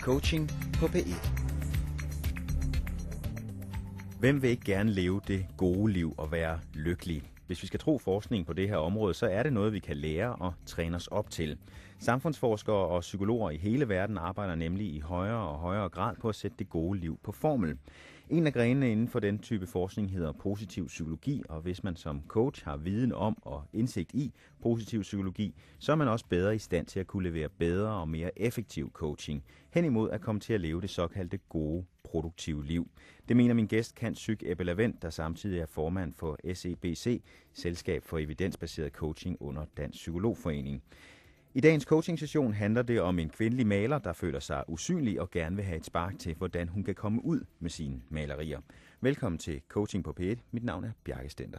Coaching på P1. Hvem vil ikke gerne leve det gode liv og være lykkelig? Hvis vi skal tro forskning på det her område, så er det noget, vi kan lære og træne os op til. Samfundsforskere og psykologer i hele verden arbejder nemlig i højere og højere grad på at sætte det gode liv på formel. En af grenene inden for den type forskning hedder positiv psykologi, og hvis man som coach har viden om og indsigt i positiv psykologi, så er man også bedre i stand til at kunne levere bedre og mere effektiv coaching, hen imod at komme til at leve det såkaldte gode, produktive liv. Det mener min gæst, cand.psych. Ebbe Lavend, der samtidig er formand for SEBC, Selskab for Evidensbaseret Coaching under Dansk Psykologforening. I dagens coaching-session handler det om en kvindelig maler, der føler sig usynlig og gerne vil have et spark til, hvordan hun kan komme ud med sine malerier. Velkommen til Coaching på P1. Mit navn er Bjarke Stender.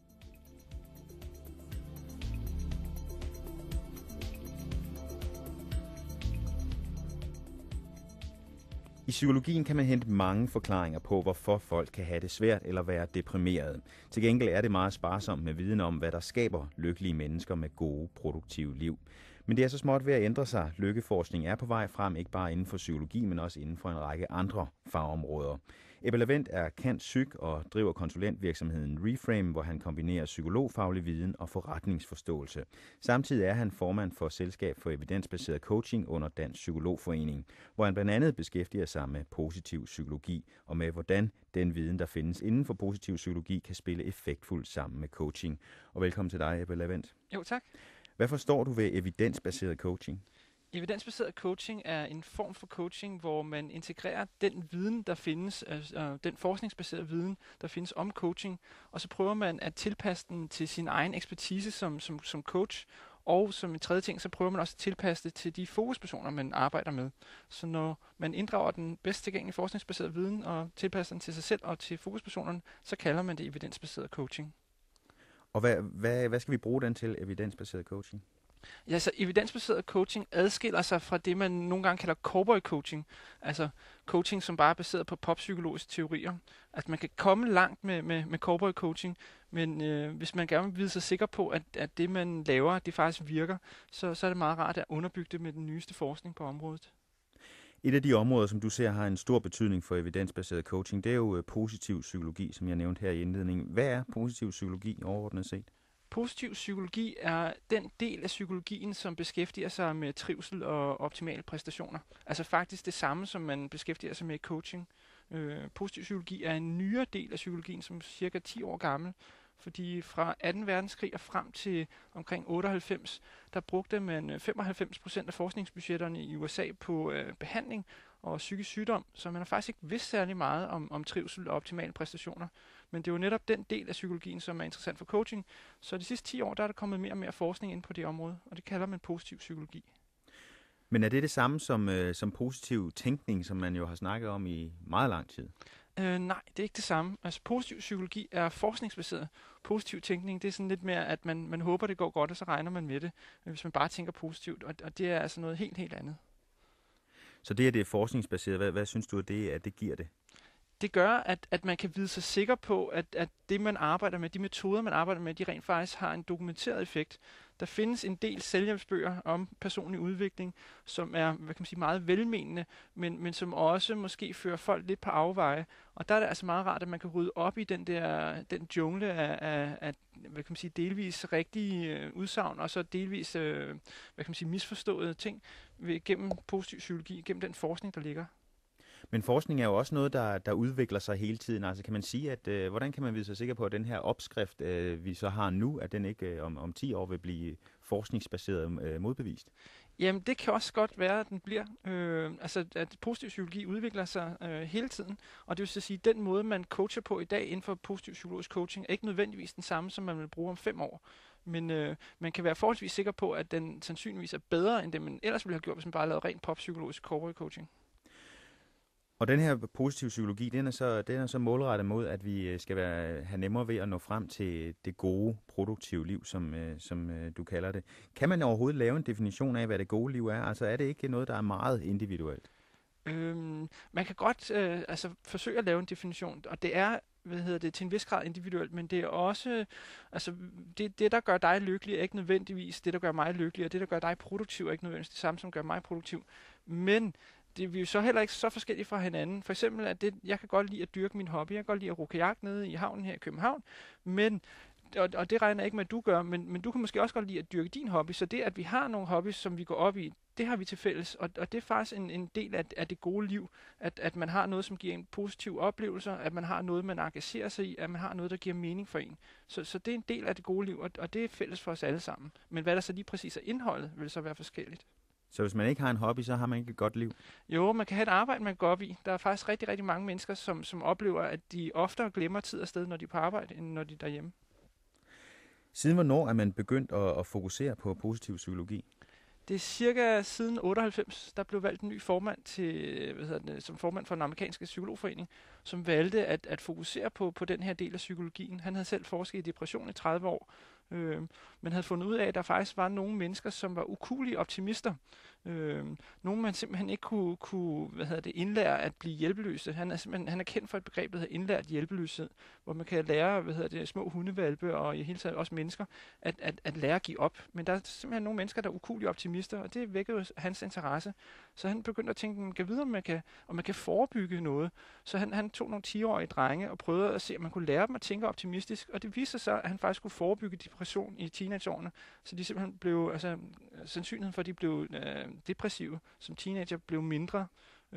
I psykologien kan man hente mange forklaringer på, hvorfor folk kan have det svært eller være deprimerede. Til gengæld er det meget sparsomt med viden om, hvad der skaber lykkelige mennesker med gode, produktive liv. Men det er så småt ved at ændre sig. Lykkeforskning er på vej frem, ikke bare inden for psykologi, men også inden for en række andre fagområder. Ebbe Lavend er cand.psych. og driver konsulentvirksomheden Reframe, hvor han kombinerer psykologfaglig viden og forretningsforståelse. Samtidig er han formand for Selskab for Evidensbaseret Coaching under Dansk Psykologforening, hvor han blandt andet beskæftiger sig med positiv psykologi og med, hvordan den viden, der findes inden for positiv psykologi, kan spille effektfuldt sammen med coaching. Og velkommen til dig, Ebbe Lavend. Jo, tak. Hvad forstår du ved evidensbaseret coaching? Evidensbaseret coaching er en form for coaching, hvor man integrerer den viden, der findes, altså den forskningsbaserede viden, der findes om coaching, og så prøver man at tilpasse den til sin egen ekspertise som coach, og som en tredje ting, så prøver man også at tilpasse det til de fokuspersoner, man arbejder med. Så når man inddrager den bedst tilgængelige forskningsbaserede viden og tilpasser den til sig selv og til fokuspersonerne, så kalder man det evidensbaseret coaching. Og hvad skal vi bruge den til, evidensbaseret coaching? Ja, så evidensbaseret coaching adskiller sig fra det, man nogle gange kalder cowboy coaching. Altså coaching, som bare er baseret på poppsykologiske teorier. Altså man kan komme langt med cowboy coaching, men hvis man gerne vil vide sig sikker på, at det man laver, det faktisk virker, så er det meget rart at underbygge det med den nyeste forskning på området. Et af de områder, som du ser har en stor betydning for evidensbaseret coaching, det er jo positiv psykologi, som jeg nævnte her i indledningen. Hvad er positiv psykologi overordnet set? Positiv psykologi er den del af psykologien, som beskæftiger sig med trivsel og optimale præstationer. Altså faktisk det samme, som man beskæftiger sig med i coaching. Positiv psykologi er en nyere del af psykologien, som er cirka 10 år gammel. Fordi fra 2. verdenskrig og frem til omkring 98, der brugte man 95% af forskningsbudgetterne i USA på behandling og psykisk sygdom, så man har faktisk ikke vidst særlig meget om trivsel og optimale præstationer. Men det er jo netop den del af psykologien, som er interessant for coaching. Så de sidste 10 år, der er der kommet mere og mere forskning ind på det område, og det kalder man positiv psykologi. Men er det samme som positiv tænkning, som man jo har snakket om i meget lang tid? Nej, det er ikke det samme. Altså positiv psykologi er forskningsbaseret. Positiv tænkning, det er sådan lidt mere, at man håber, det går godt, og så regner man med det, hvis man bare tænker positivt. Og det er altså noget helt, helt andet. Så det er forskningsbaseret. Hvad synes du, at det giver det? Det gør, at man kan vide sig sikker på, at det, man arbejder med, de metoder, man arbejder med, de rent faktisk har en dokumenteret effekt. Der findes en del selvhjælpsbøger om personlig udvikling, som er meget velmenende, men som også måske fører folk lidt på afveje. Og der er det altså meget rart, at man kan rydde op i den jungle af delvis rigtige udsagn, og så delvis misforståede ting gennem positiv psykologi, gennem den forskning, der ligger. Men forskning er jo også noget, der udvikler sig hele tiden. Altså kan man sige, at hvordan kan man vide sig sikker på, at den her opskrift, vi så har nu, at den ikke om 10 år vil blive forskningsbaseret modbevist? Jamen, det kan også godt være, at den bliver. At positiv psykologi udvikler sig hele tiden. Og det vil sige, at den måde, man coacher på i dag inden for positiv psykologisk coaching, er ikke nødvendigvis den samme, som man vil bruge om 5 år. Men man kan være forholdsvis sikker på, at den sandsynligvis er bedre, end det man ellers ville have gjort, hvis man bare lavede rent poppsykologisk cowboy coaching. Og den her positive psykologi, den er så målrettet mod, at vi skal have nemmere ved at nå frem til det gode, produktive liv, som du kalder det. Kan man overhovedet lave en definition af, hvad det gode liv er? Altså er det ikke noget, der er meget individuelt? Man kan godt forsøge at lave en definition, og det er til en vis grad individuelt, men det er også, det der gør dig lykkelig, er ikke nødvendigvis det, der gør mig lykkelig, og det, der gør dig produktiv, er ikke nødvendigvis det samme, som gør mig produktiv. Men vi er jo så heller ikke så forskellige fra hinanden. For eksempel, at jeg kan godt lide at dyrke min hobby. Jeg kan godt lide at ro kajak nede i havnen her i København. Men og det regner jeg ikke med, at du gør, men du kan måske også godt lide at dyrke din hobby. Så det, at vi har nogle hobbies, som vi går op i, det har vi til fælles. Og det er faktisk en del af det gode liv, at man har noget, som giver en positiv oplevelse, at man har noget, man engagerer sig i, at man har noget, der giver mening for en. Så det er en del af det gode liv, og det er fælles for os alle sammen. Men hvad der så lige præcis er indholdet, vil så være forskelligt. Så hvis man ikke har en hobby, så har man ikke et godt liv? Jo, man kan have et arbejde, man går op i. Der er faktisk rigtig, rigtig mange mennesker, som oplever, at de oftere glemmer tid og sted, når de er på arbejde, end når de er derhjemme. Siden hvornår er man begyndt at fokusere på positiv psykologi? Det er cirka siden 98, der blev valgt en ny formand til, som formand for den amerikanske psykologforening, som valgte at fokusere på den her del af psykologien. Han havde selv forsket i depression i 30 år, men havde fundet ud af, at der faktisk var nogle mennesker, som var ukuelige optimister. Nogle, man simpelthen ikke kunne indlære at blive hjælpeløse. Han er kendt for et begreb, der hedder indlært hjælpeløshed, hvor man kan lære små hundevalpe og i hele taget også mennesker at lære at give op. Men der er simpelthen nogle mennesker, der er ukuelige optimister, og det vækkede hans interesse. Så han begyndte at tænke, kan vide, om man kan forebygge noget. Så han tog nogle 10-årige drenge og prøvede at se, om man kunne lære dem at tænke optimistisk. Og det viste sig, at han faktisk kunne forebygge depression i teenageårene. Så de simpelthen blev, sandsynligheden for, at de blev depressive som teenager, blev mindre.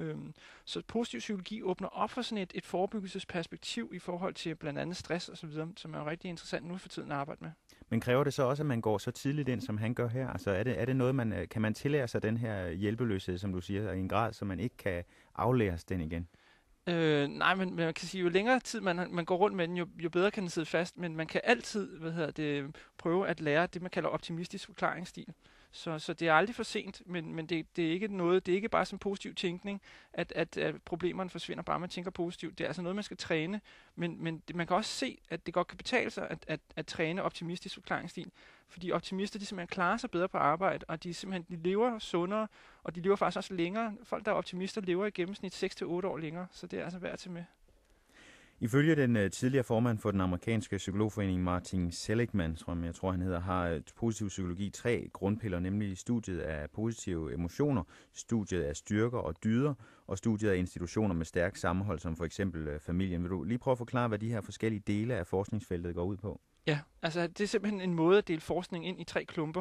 Så positiv psykologi åbner op for sådan et forebyggelsesperspektiv i forhold til blandt andet stress osv., som er jo rigtig interessant nu for tiden at arbejde med. Men kræver det så også, at man går så tidligt ind, som han gør her? Altså er det noget, kan man tillære sig den her hjælpeløshed, som du siger, i en grad, så man ikke kan aflæres den igen? Nej, men man kan sige, jo længere tid man går rundt med den, jo bedre kan den sidde fast, men man kan altid prøve at lære det, man kalder optimistisk forklaringsstil. Så det er aldrig for sent, men det er ikke noget, det er ikke bare som positiv tænkning, at problemerne forsvinder bare, man tænker positivt. Det er altså noget, man skal træne, men man kan også se, at det godt kan betale sig at træne optimistisk forklaringsstil, fordi optimister, de simpelthen klarer sig bedre på arbejde, og de lever sundere, og de lever faktisk også længere. Folk, der er optimister, lever i gennemsnit 6-8 år længere, så det er altså værd at tage med. Ifølge den tidligere formand for den amerikanske psykologforening, Martin Seligman, som jeg tror han hedder, har positiv psykologi 3 grundpiller, nemlig studiet af positive emotioner, studiet af styrker og dyder, og studiet af institutioner med stærk sammenhold, som for eksempel familien. Vil du lige prøve at forklare, hvad de her forskellige dele af forskningsfeltet går ud på? Ja, altså det er simpelthen en måde at dele forskning ind i 3 klumper.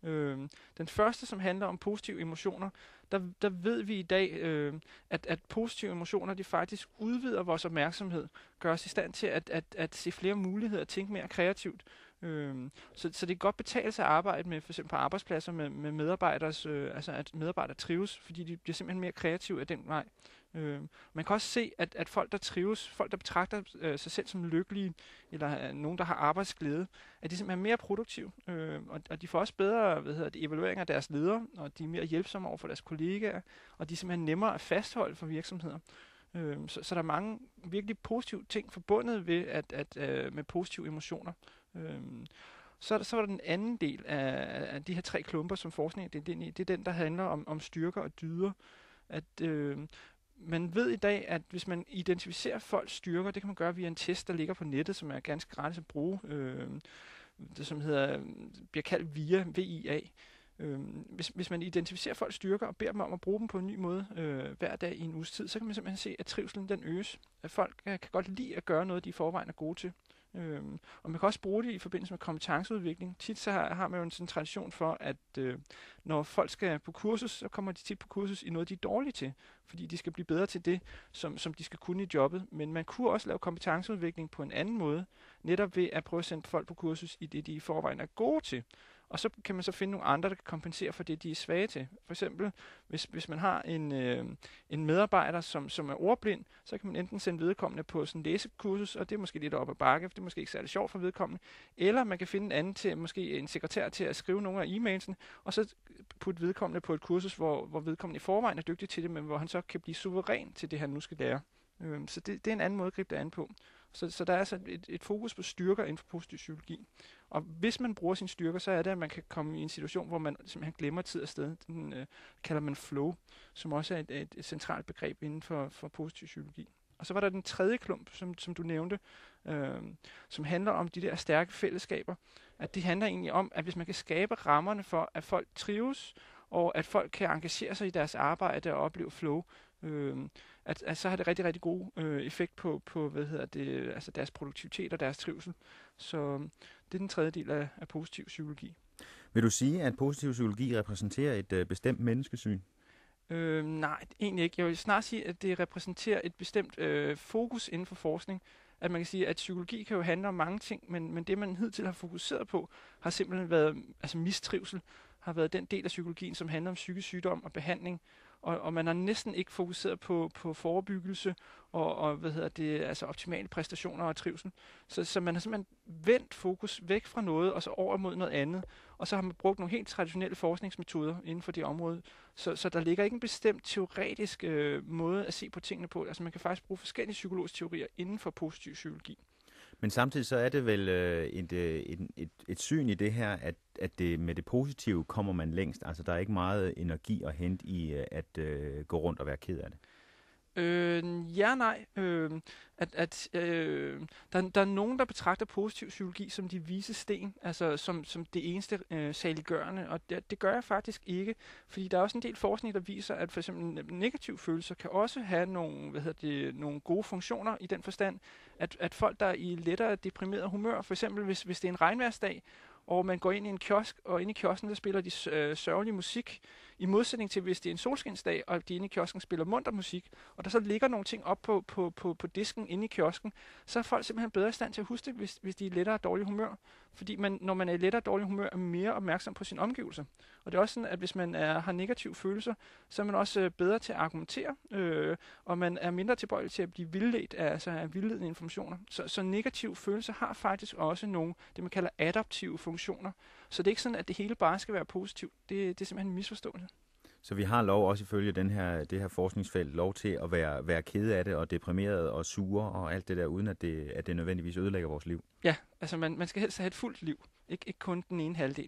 Den første, som handler om positive emotioner, der ved vi i dag, at positive emotioner, de faktisk udvider vores opmærksomhed, gør os i stand til at se flere muligheder, tænke mere kreativt. Så det kan godt betale sig at arbejde med, for eksempel på arbejdspladser med medarbejderes, at medarbejdere trives, fordi de bliver simpelthen mere kreative af den vej. Man kan også se, at folk, der trives, folk, der betragter sig selv som lykkelige, eller nogen, der har arbejdsglæde, at de simpelthen er mere produktive, og de får også bedre evaluering af deres ledere, og de er mere hjælpsomme over for deres kollegaer, og de er simpelthen nemmere at fastholde for virksomheder. Så der er mange virkelig positive ting forbundet ved med positive emotioner. Så var der den anden del af de her 3 klumper, som forskning det er den, der handler om styrker og dyder. Man ved i dag, at hvis man identificerer folks styrker, det kan man gøre via en test, der ligger på nettet, som er ganske gratis at bruge, det som bliver kaldt VIA. Hvis man identificerer folks styrker og beder dem om at bruge dem på en ny måde hver dag i en uges tid, så kan man simpelthen se, at trivselen den øges. At folk kan godt lide at gøre noget, de i forvejen er gode til. Og man kan også bruge det i forbindelse med kompetenceudvikling. Tit så har man jo en sådan tradition for, at når folk skal på kursus, så kommer de tit på kursus i noget, de er dårlige til, fordi de skal blive bedre til det, som de skal kunne i jobbet. Men man kunne også lave kompetenceudvikling på en anden måde, netop ved at prøve at sende folk på kursus i det, de i forvejen er gode til. Og så kan man så finde nogle andre, der kan kompensere for det, de er svage til. For eksempel, hvis man har en medarbejder, som er ordblind, så kan man enten sende vedkommende på sådan en læsekursus, og det er måske lidt op ad bakke, for det er måske ikke særlig sjovt for vedkommende. Eller man kan finde en anden til, måske en sekretær til at skrive nogle af e-mailsene, og så putte vedkommende på et kursus, hvor vedkommende i forvejen er dygtig til det, men hvor han så kan blive suveræn til det, han nu skal lære. Så det er en anden måde at gribe det an på. Så der er altså et fokus på styrker inden for positiv psykologi. Og hvis man bruger sine styrker, så er det, at man kan komme i en situation, hvor man simpelthen glemmer tid og sted. Den kalder man flow, som også er et centralt begreb inden for positiv psykologi. Og så var der den tredje klump, som du nævnte, som handler om de der stærke fællesskaber. At det handler egentlig om, at hvis man kan skabe rammerne for, at folk trives, og at folk kan engagere sig i deres arbejde og opleve flow. At så har det rigtig, rigtig god effekt på altså deres produktivitet og deres trivsel. Så det er den tredje del af positiv psykologi. Vil du sige, at positiv psykologi repræsenterer et bestemt menneskesyn? Nej, egentlig ikke. Jeg vil snart sige, at det repræsenterer et bestemt fokus inden for forskning. At man kan sige, at psykologi kan jo handle om mange ting, men det, man hidtil har fokuseret på, har simpelthen været mistrivsel, har været den del af psykologien, som handler om psykisk sygdom og behandling. Og man har næsten ikke fokuseret på forebyggelse og altså optimale præstationer og trivsel. Så man har simpelthen vendt fokus væk fra noget og så over mod noget andet. Og så har man brugt nogle helt traditionelle forskningsmetoder inden for det område. Så der ligger ikke en bestemt teoretisk måde at se på tingene på. Altså man kan faktisk bruge forskellige psykologiske teorier inden for positiv psykologi. Men samtidig så er det vel et syn i det her, at det med det positive kommer man længst. Altså der er ikke meget energi at hente i at gå rundt og være ked af det. Nej. Der er nogen, der betragter positiv psykologi som de vise sten, altså som det eneste saliggørende, og det gør jeg faktisk ikke, fordi der er også en del forskning, der viser, at for eksempel negative følelser kan også have nogle gode funktioner i den forstand, at folk, der er i lettere deprimeret humør, for eksempel hvis det er en regnvejrsdag, og man går ind i en kiosk, og inde i kiosken, der spiller de sørgelige musik, i modsætning til, hvis det er en solskinsdag, og de inde i kiosken spiller munter musik, og der så ligger nogle ting op på disken inde i kiosken, så er folk simpelthen bedre i stand til at huske det, hvis de er lettere dårlig humør. Fordi når man er i lettere dårlig humør, er mere opmærksom på sine omgivelser. Og det er også sådan, at hvis man har negative følelser, så er man også bedre til at argumentere, og man er mindre tilbøjelig til at blive vildledt af vildledende informationer. Så negative følelser har faktisk også nogle, det man kalder adaptive funktioner. Så det er ikke sådan, at det hele bare skal være positivt. Det er simpelthen en misforståelse. Så vi har lov også ifølge det her forskningsfelt lov til at være kede af det og deprimeret og sure og alt det der, uden at det nødvendigvis ødelægger vores liv. Ja, altså man skal helst have et fuldt liv, ikke kun den ene halvdel.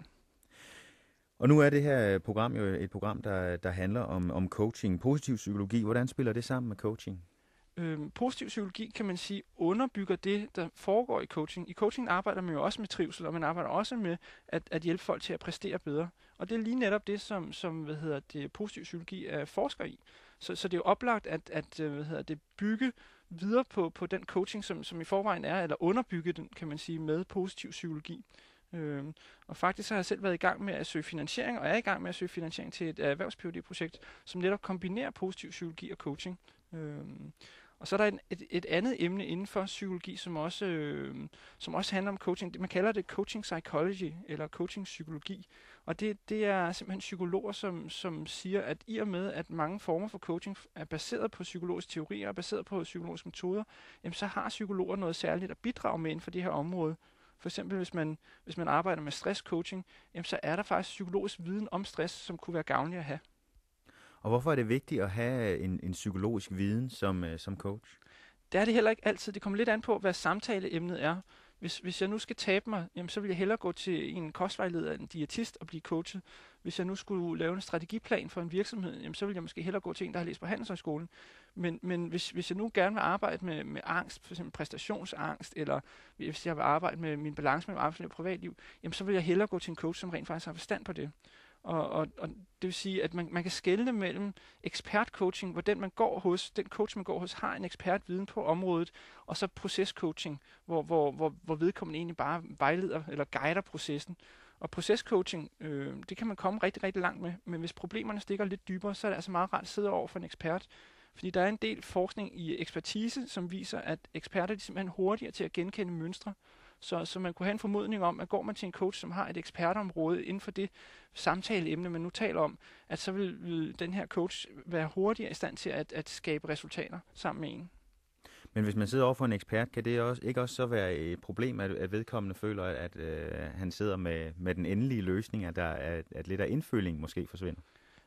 Og nu er det her program jo et program, der handler om coaching. Positiv psykologi, hvordan spiller det sammen med coaching? Positiv psykologi, kan man sige, underbygger det, der foregår i coaching. I coaching arbejder man jo også med trivsel, og man arbejder også med at hjælpe folk til at præstere bedre. Og det er lige netop det, som positiv psykologi er forsker i. Så det er jo oplagt at bygge videre på den coaching, som i forvejen er, eller underbygge den, kan man sige, med positiv psykologi. Og faktisk har jeg selv været i gang med at søge finansiering, og er i gang med at søge finansiering til et erhvervs-PhD-projekt, som netop kombinerer positiv psykologi og coaching. Og så er der et andet emne inden for psykologi, som også handler om coaching. Man kalder det coaching psychology, eller coaching psykologi. Og det er simpelthen psykologer, som siger, at i og med, at mange former for coaching er baseret på psykologiske teorier og baseret på psykologiske metoder, jamen, så har psykologer noget særligt at bidrage med inden for det her område. For eksempel, hvis man arbejder med stresscoaching, jamen, så er der faktisk psykologisk viden om stress, som kunne være gavnlig at have. Og hvorfor er det vigtigt at have en psykologisk viden som coach? Det er det heller ikke altid. Det kommer lidt an på, hvad samtaleemnet er. Hvis jeg nu skal tabe mig, jamen, så vil jeg hellere gå til en kostvejleder, en diætist og blive coachet. Hvis jeg nu skulle lave en strategiplan for en virksomhed, jamen, så vil jeg måske hellere gå til en, der har læst på Handelshøjskolen. Men hvis jeg nu gerne vil arbejde med angst, f.eks. præstationsangst, eller hvis jeg vil arbejde med min balance mellem arbejdsliv og privatliv, jamen, så vil jeg hellere gå til en coach, som rent faktisk har forstand på det. Og det vil sige, at man kan skelne mellem ekspertcoaching, hvor den coach, man går hos, har en ekspertviden på området, og så procescoaching, hvor vedkommende egentlig bare vejleder eller guider processen. Og procescoaching, det kan man komme rigtig, rigtig langt med, men hvis problemerne stikker lidt dybere, så er det altså meget rart at sidde over for en ekspert. Fordi der er en del forskning i ekspertise, som viser, at eksperter er simpelthen hurtigere til at genkende mønstre. Så man kunne have en formodning om, at går man til en coach, som har et ekspertområde inden for det samtaleemne, man nu taler om, at så vil den her coach være hurtigere i stand til at skabe resultater sammen med en. Men hvis man sidder over for en ekspert, kan det ikke også så være et problem, at vedkommende føler, at han sidder med den endelige løsning, at lidt af indføling måske forsvinder?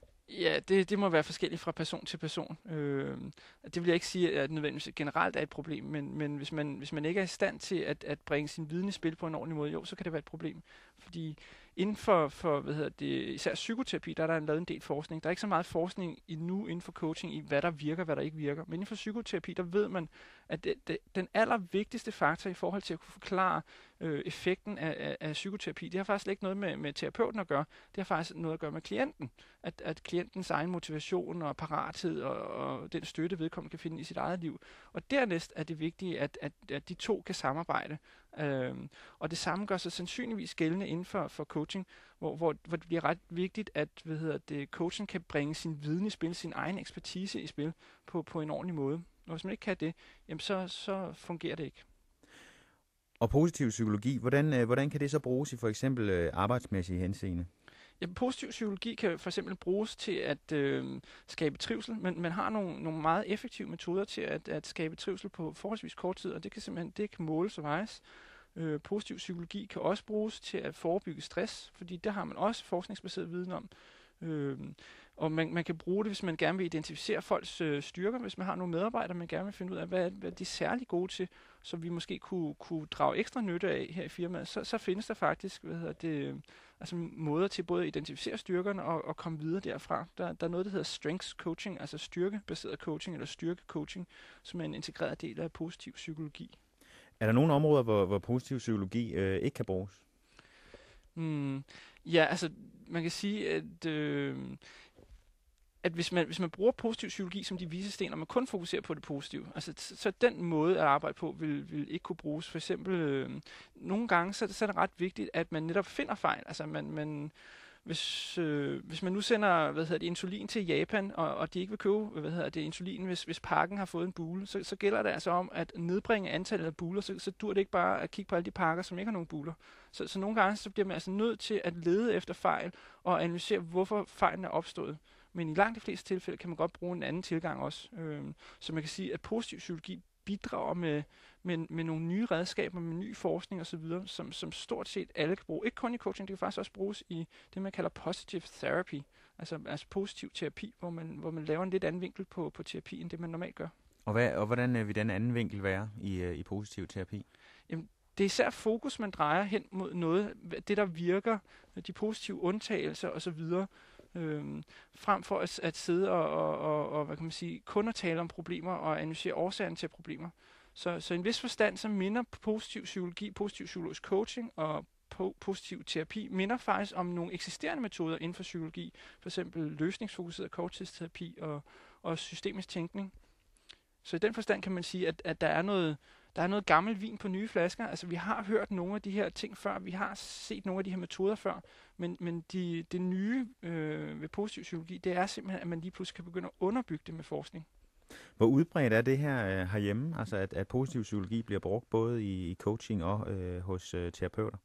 Ja, det må være forskelligt fra person til person. Det vil jeg ikke sige, at nødvendigvis generelt er et problem, men hvis man ikke er i stand til at bringe sin viden i spil på en ordentlig måde, jo, så kan det være et problem. Fordi inden for især psykoterapi, der er der lavet en del forskning. Der er ikke så meget forskning endnu inden for coaching i, hvad der virker, hvad der ikke virker. Men inden for psykoterapi, der ved man, at den allervigtigste faktor i forhold til at kunne forklare, effekten af psykoterapi. Det har faktisk ikke noget med terapeuten at gøre. Det har faktisk noget at gøre med klienten. At klientens egen motivation og parathed og den støtte, vedkommende kan finde i sit eget liv. Og dernæst er det vigtigt, at de to kan samarbejde. Og det samme gør sig sandsynligvis gældende inden for coaching, hvor det bliver ret vigtigt, at coachen kan bringe sin viden i spil, sin egen ekspertise i spil på en ordentlig måde. Og hvis man ikke kan det, jamen så fungerer det ikke. Og positiv psykologi, hvordan kan det så bruges i for eksempel arbejdsmæssige henseende? Ja, positiv psykologi kan for eksempel bruges til at skabe trivsel, men man har nogle meget effektive metoder til at skabe trivsel på forholdsvis kort tid, og det kan måles og vejes. Positiv psykologi kan også bruges til at forebygge stress, fordi det har man også forskningsbaseret viden om. Og man kan bruge det, hvis man gerne vil identificere folks styrker, hvis man har nogle medarbejdere, man gerne vil finde ud af, hvad de er særlig gode til, så vi måske kunne drage ekstra nytte af her i firmaet. Så findes der faktisk altså måder til både at identificere styrkerne og komme videre derfra. Der er noget, der hedder strengths coaching, altså styrkebaseret coaching eller styrkecoaching, som er en integreret del af positiv psykologi. Er der nogle områder, hvor positiv psykologi ikke kan bruges? Ja, altså man kan sige, at hvis man bruger positiv psykologi som de vise sten, og man kun fokuserer på det positive, altså så den måde at arbejde på vil ikke kunne bruges. For eksempel, nogle gange så er det ret vigtigt, at man netop finder fejl. Altså hvis man nu sender insulin til Japan, og de ikke vil købe insulin, hvis pakken har fået en bule, så gælder det altså om at nedbringe antallet af buler, så dur det ikke bare at kigge på alle de pakker, som ikke har nogen buler. Så nogle gange så bliver man altså nødt til at lede efter fejl og analysere, hvorfor fejlen er opstået. Men i langt de fleste tilfælde kan man godt bruge en anden tilgang også. Så man kan sige, at positiv psykologi bidrager med nogle nye redskaber, med ny forskning osv., som stort set alle kan bruge. Ikke kun i coaching, det kan faktisk også bruges i det, man kalder positive therapy, altså positiv terapi, hvor man laver en lidt anden vinkel på terapi, end det man normalt gør. Og hvordan vil den anden vinkel være i positiv terapi? Jamen, det er især fokus, man drejer hen mod noget, det der virker, de positive undtagelser osv., frem for at sidde og hvad kan man sige, kun at tale om problemer og analysere årsagerne til problemer. Så i en vis forstand, så minder positiv psykologi, positiv psykologisk coaching og positiv terapi minder faktisk om nogle eksisterende metoder inden for psykologi, for eksempel løsningsfokuseret korttidsterapi og systemisk tænkning. Så i den forstand kan man sige, at der er noget gammel vin på nye flasker. Altså vi har hørt nogle af de her ting før, vi har set nogle af de her metoder før, men det nye ved positiv psykologi, det er simpelthen, at man lige pludselig kan begynde at underbygge det med forskning. Hvor udbredt er det her herhjemme, altså at positiv psykologi bliver brugt både i coaching og hos terapeuter?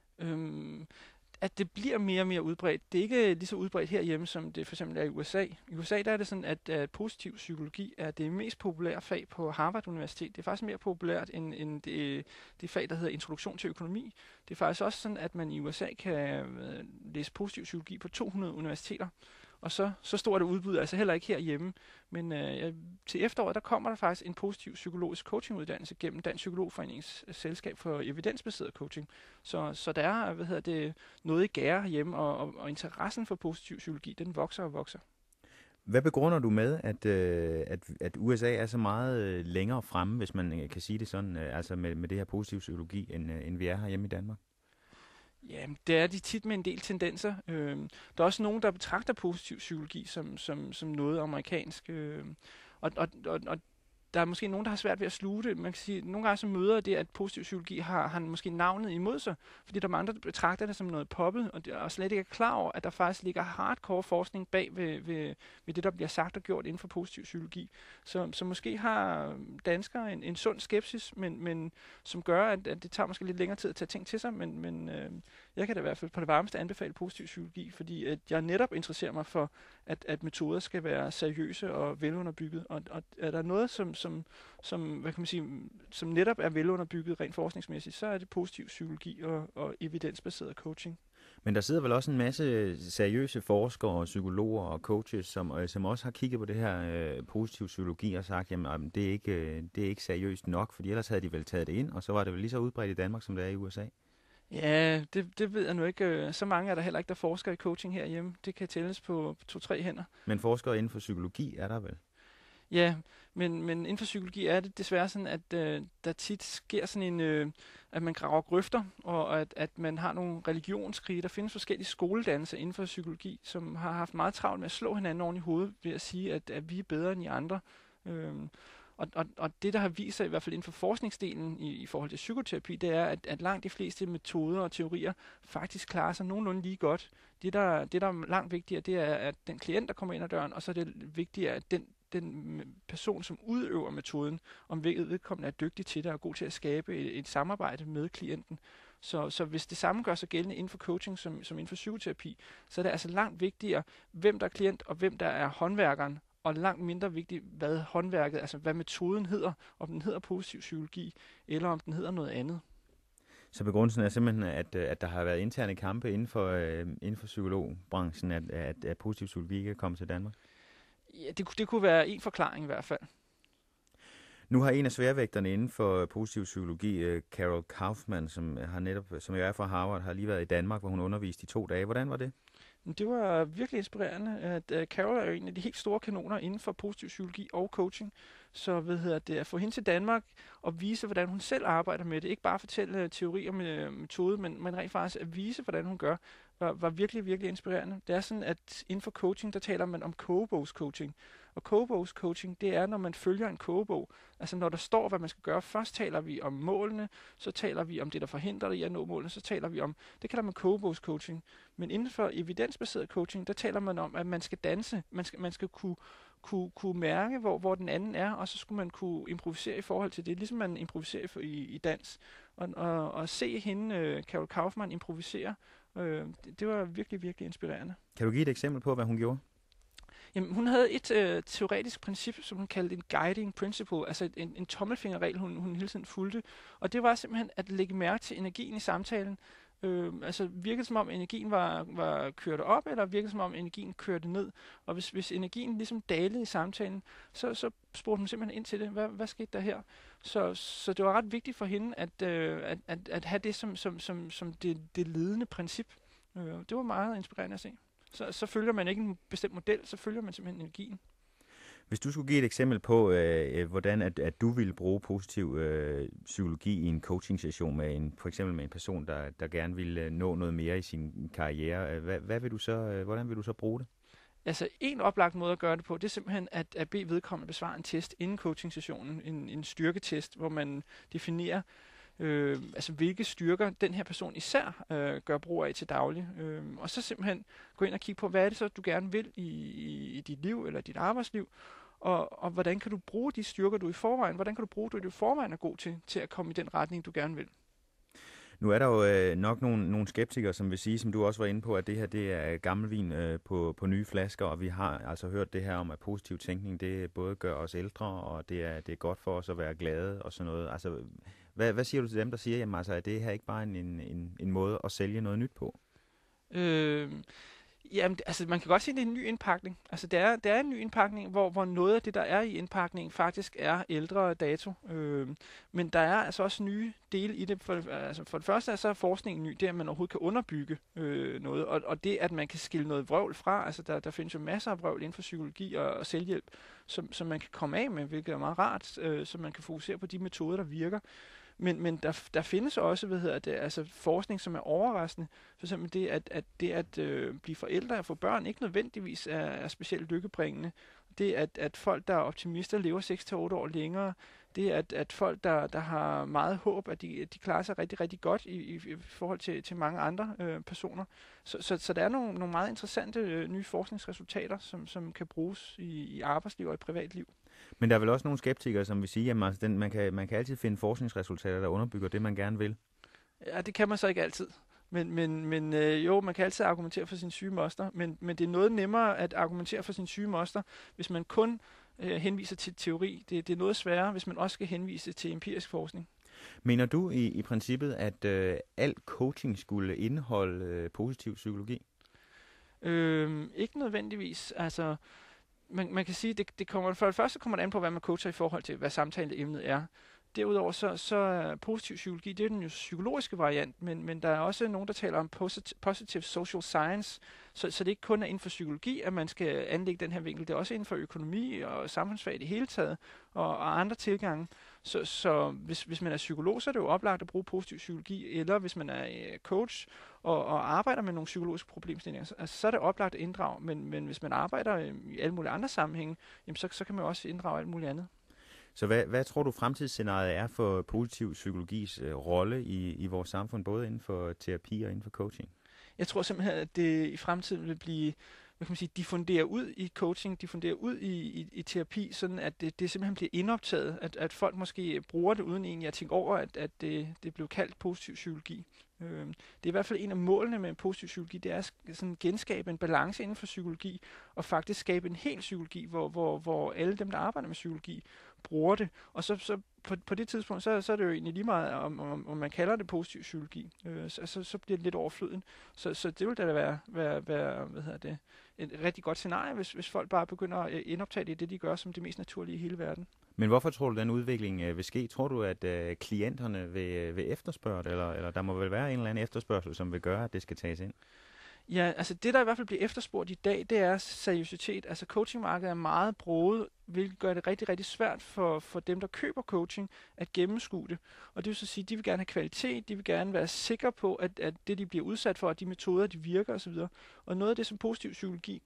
At det bliver mere og mere udbredt. Det er ikke lige så udbredt herhjemme, som det for eksempel er i USA. I USA der er det sådan, at positiv psykologi er det mest populære fag på Harvard Universitet. Det er faktisk mere populært end det fag, der hedder introduktion til økonomi. Det er faktisk også sådan, at man i USA kan læse positiv psykologi på 200 universiteter. Og så stort et udbud, altså heller ikke herhjemme. Men til efteråret, der kommer der faktisk en positiv psykologisk coachinguddannelse gennem Dansk Psykologforenings selskab for evidensbaseret coaching. Så der er noget i gære herhjemme, og interessen for positiv psykologi, den vokser og vokser. Hvad begrunder du med, at USA er så meget længere fremme, hvis man kan sige det sådan, altså med det her positiv psykologi, end vi er herhjemme i Danmark? Ja, det er de tit med en del tendenser. Der er også nogen, der betragter positiv psykologi som noget amerikansk. Og der er måske nogen, der har svært ved at sluge det. Man kan sige, at nogle gange så møder det, at positiv psykologi har måske navnet imod sig, fordi der er mange, der betragter det som noget poppet, og slet ikke er klar over, at der faktisk ligger hardcore forskning bag ved det, der bliver sagt og gjort inden for positiv psykologi. Så måske har danskere en sund skepsis, men som gør, at det tager måske lidt længere tid at tage ting til sig, men jeg kan da i hvert fald på det varmeste anbefale positiv psykologi, fordi at jeg netop interesserer mig for, at metoder skal være seriøse og velunderbygget, og er der noget, som hvad kan man sige, som netop er velunderbygget rent forskningsmæssigt, så er det positiv psykologi og evidensbaseret coaching. Men der sidder vel også en masse seriøse forskere, psykologer og coaches, som også har kigget på det her positiv psykologi og sagt, jamen det er ikke seriøst nok, fordi ellers havde de vel taget det ind, og så var det vel lige så udbredt i Danmark, som det er i USA. Ja, det ved jeg nu ikke. Så mange er der heller ikke, der forsker i coaching herhjemme. Det kan tælles på 2-3 hænder. Men forskere inden for psykologi er der vel? Ja, men inden for psykologi er det desværre sådan, at der tit sker sådan at man graver grøfter, og at man har nogle religionskrige. Der findes forskellige skoledannelser inden for psykologi, som har haft meget travlt med at slå hinanden oven i hovedet ved at sige, at vi er bedre end de andre. Og det, der har vist sig, i hvert fald inden for forskningsdelen i forhold til psykoterapi, det er, at langt de fleste metoder og teorier faktisk klarer sig nogenlunde lige godt. Det, der er langt vigtigere, det er, at den klient, der kommer ind ad døren, og så er det vigtigere, at den person, som udøver metoden, om vedkommende er dygtig til det og er god til at skabe et samarbejde med klienten. Så hvis det samme gør sig gældende inden for coaching som inden for psykoterapi, så er det altså langt vigtigere, hvem der er klient og hvem der er håndværkeren, og langt mindre vigtigt, hvad håndværket, altså hvad metoden hedder, om den hedder positiv psykologi, eller om den hedder noget andet. Så begrundelsen er simpelthen, at der har været interne kampe inden for psykologbranchen, at positiv psykologi ikke er kommet til Danmark? Ja, det kunne være en forklaring i hvert fald. Nu har en af sværvægterne inden for positiv psykologi, Carol Kaufman, som jeg er fra Harvard, har lige været i Danmark, hvor hun underviste i 2 dage. Hvordan var det? Det var virkelig inspirerende, at Carol er jo en af de helt store kanoner inden for positiv psykologi og coaching. Så at få hende til Danmark og vise, hvordan hun selv arbejder med det. Ikke bare fortælle teorier med metode, men rent faktisk at vise, hvordan hun gør, var virkelig, virkelig inspirerende. Det er sådan, at inden for coaching, der taler man om kogebogscoaching. Og kogebogscoaching, det er, når man følger en kogebog. Altså når der står, hvad man skal gøre. Først taler vi om målene, så taler vi om det, der forhindrer dig i at nå målene, så taler vi om, det kalder man kogebogscoaching. Men inden for evidensbaseret coaching, der taler man om, at man skal danse. Man skal kunne mærke, hvor den anden er, og så skulle man kunne improvisere i forhold til det, ligesom man improviserer i dans. Og se hende, Carol Kaufman, improvisere, det var virkelig, virkelig inspirerende. Kan du give et eksempel på, hvad hun gjorde? Jamen, hun havde et teoretisk princip, som hun kaldte en guiding principle, altså en tommelfingerregel, hun hele tiden fulgte. Og det var simpelthen at lægge mærke til energien i samtalen. Altså virkede som om energien var kørt op, eller virkede som om energien kørte ned. Og hvis energien ligesom dalede i samtalen, så spurgte hun simpelthen ind til det. Hvad skete der her? Så det var ret vigtigt for hende at have det som det ledende princip. Det var meget inspirerende at se. Så følger man ikke en bestemt model, så følger man simpelthen energien. Hvis du skulle give et eksempel på, hvordan at du ville bruge positiv psykologi i en coaching-session med for eksempel med en person, der gerne vil nå noget mere i sin karriere, hvordan vil du så bruge det? Altså en oplagt måde at gøre det på, det er simpelthen at bede vedkommende besvare en test inden coaching-sessionen, en styrketest, hvor man definerer, hvilke styrker den her person især gør brug af til daglig. Og så simpelthen gå ind og kigge på, hvad er det så, du gerne vil i dit liv eller dit arbejdsliv, og hvordan kan du bruge de styrker, du i forvejen, hvordan kan du bruge det, du i forvejen er god til at komme i den retning, du gerne vil. Nu er der jo nok nogle skeptikere, som vil sige, som du også var inde på, at det her det er gammel vin på nye flasker, og vi har altså hørt det her om, at positiv tænkning, det både gør os ældre, og det er godt for os at være glade og sådan noget. Altså, hvad siger du til dem, der siger, jamen, altså, at det her ikke bare en måde at sælge noget nyt på? Jamen, altså man kan godt sige, at det er en ny indpakning. Altså det er en ny indpakning, hvor noget af det, der er i indpakningen, faktisk er ældre dato. Men der er altså også nye dele i det. For det første er så forskningen ny, det at man overhovedet kan underbygge noget. Og det, at man kan skille noget vrøvl fra. Altså der findes jo masser af vrøvl inden for psykologi og selvhjælp, som man kan komme af med, hvilket er meget rart, så man kan fokusere på de metoder, der virker. Men der findes også forskning, som er overraskende. For eksempel det at blive forældre og få børn ikke nødvendigvis er specielt lykkebringende. Det at folk, der er optimister, lever 6-8 år længere. Det at folk, der har meget håb, at de klarer sig rigtig, rigtig godt i forhold til mange andre personer. Så der er nogle meget interessante nye forskningsresultater, som kan bruges i arbejdsliv og i privatliv. Men der er vel også nogle skeptikere, som vil sige, at altså, man kan altid finde forskningsresultater, der underbygger det, man gerne vil. Ja, det kan man så ikke altid. Men jo, man kan altid argumentere for sin syge moster, men det er noget nemmere at argumentere for sin syge moster, hvis man kun henviser til teori. Det er noget sværere, hvis man også skal henvise til empirisk forskning. Mener du i princippet, at al coaching skulle indeholde positiv psykologi? Ikke nødvendigvis. Altså, man kan sige, det kommer for det første kommer det an på, hvad man coacher i forhold til, hvad samtaleemnet er. Derudover så er positiv psykologi, det er den jo psykologiske variant, men der er også nogen, der taler om positive social science, så det ikke kun er inden for psykologi, at man skal anlægge den her vinkel, det er også inden for økonomi og samfundsfag i det hele taget, og andre tilgange. Så hvis man er psykolog, så er det jo oplagt at bruge positiv psykologi, eller hvis man er coach og arbejder med nogle psykologiske problemstillinger, så er det oplagt at inddrage, men hvis man arbejder i alle mulige andre sammenhænge, jamen så kan man også inddrage alt muligt andet. Så hvad tror du fremtidsscenariet er for positiv psykologis rolle i vores samfund, både inden for terapi og inden for coaching? Jeg tror simpelthen, at det i fremtiden vil blive, diffundere ud i coaching, diffundere ud i terapi, sådan at det simpelthen bliver indoptaget, at folk måske bruger det uden egentlig at tænke over, at det blev kaldt positiv psykologi. Det er i hvert fald en af målene med positiv psykologi, det er at sådan genskabe en balance inden for psykologi, og faktisk skabe en hel psykologi, hvor alle dem, der arbejder med psykologi, bruger det. Og så på det tidspunkt, så er det jo egentlig lige meget, om man kalder det positiv psykologi. Så bliver det lidt overfløden. Så det vil da være et rigtig godt scenarie, hvis folk bare begynder at indoptage det, de gør som det mest naturlige i hele verden. Men hvorfor tror du, den udvikling vil ske? Tror du, at klienterne vil efterspørge det, eller der må vel være en eller anden efterspørgsel, som vil gøre, at det skal tages ind? Ja, altså det, der i hvert fald bliver efterspurgt i dag, det er seriøsitet. Altså coachingmarkedet er meget broget, hvilket gør det rigtig, rigtig svært for dem, der køber coaching, at gennemskue det. Og det vil så sige, at de vil gerne have kvalitet, de vil gerne være sikre på, at det, de bliver udsat for, at de metoder, de virker osv. Og noget af det, som positiv psykologi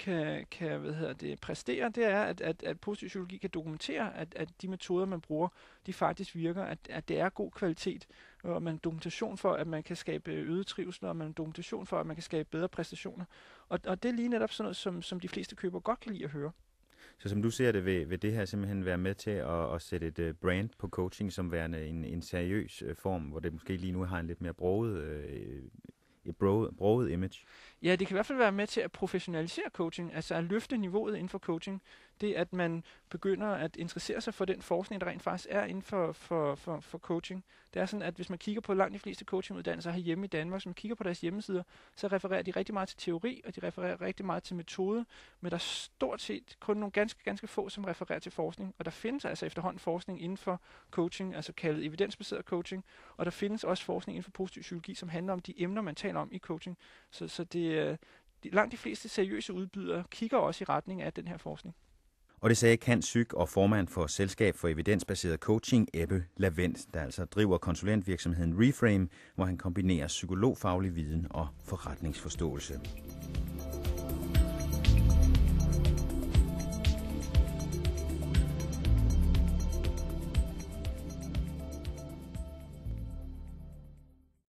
kan præstere, det er, at positiv psykologi kan dokumentere, at de metoder, man bruger, de faktisk virker, at det er god kvalitet. Og man har dokumentation for, at man kan skabe øget trivsel, og man har dokumentation for, at man kan skabe bedre præstationer. Og det er lige netop sådan noget, som de fleste købere godt kan lide at høre. Så som du ser det, vil det her simpelthen være med til at sætte et brand på coaching som værende en seriøs form, hvor det måske lige nu har en lidt mere broget image? Ja, det kan i hvert fald være med til at professionalisere coaching, altså at løfte niveauet inden for coaching. Det at man begynder at interessere sig for den forskning, der rent faktisk er inden for coaching. Det er sådan, at hvis man kigger på langt de fleste coachinguddannelser herhjemme i Danmark, hvis man kigger på deres hjemmesider, så refererer de rigtig meget til teori, og de refererer rigtig meget til metode, men der er stort set kun nogle ganske få, som refererer til forskning. Og der findes altså efterhånden forskning inden for coaching, altså kaldet evidensbaseret coaching, og der findes også forskning inden for positiv psykologi, som handler om de emner, man taler om i coaching. Så langt de fleste seriøse udbydere kigger også i retning af den her forskning. Og det sagde Kant Syk og formand for Selskab for Evidensbaseret Coaching, Ebbe Lavendt, der altså driver konsulentvirksomheden Reframe, hvor han kombinerer psykologfaglig viden og forretningsforståelse.